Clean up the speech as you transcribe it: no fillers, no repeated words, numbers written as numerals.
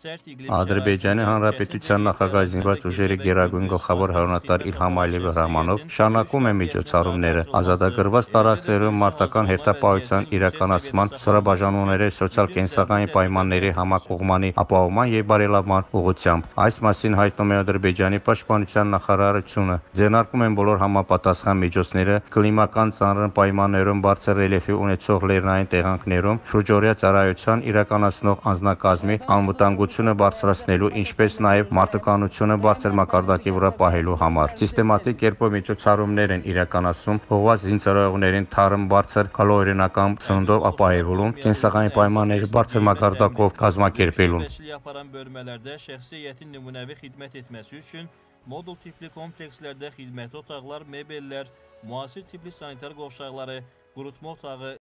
sərt iqlim Ադրբեջանի Հանրապետության նախագահ զինված ուժերի գերագույն գլխավոր հրամանատար İlham Ալիևի հրամանով շարունակում է միջոցառումները ազատագրված տարածքներում մարտական հերթապահության իրականացման, ստորաբաժանումների սոցիալ-կենսական պայմանների համակողմանի ապահովման և բարելավման ուղղությամբ։ Այս մասին հայտնում է Ադրբեջանի պաշտպանության նախարարությունը։ Ձեռնարկում են բոլոր համապատասխան միջոցները կլիմական ծանր պայմաններում բարձր ռելիեֆի ունեցող լեռնային տեղանքներում շուրջօրյա ծառայություն իրականացնող անձնակազմի անվտանգությունը բարձրացնելու, ինչպես նաև մարդկանությունը բարձր մակարդակի վրա պահելու համար։ Սիստեմատիկ կերպով միջոցառումներ են իրականացում ուղղված զինծառայողներին թարմ բարձր կալորիենական սննդով ապահովելուն, կենսական պայմանների բարձր մակարդակով կազմակերպելուն։ Modul tipli komplekslərdə xidməti otaqlar, mebellər, müasir tipli sanitar qovşaqları, qurutma otağı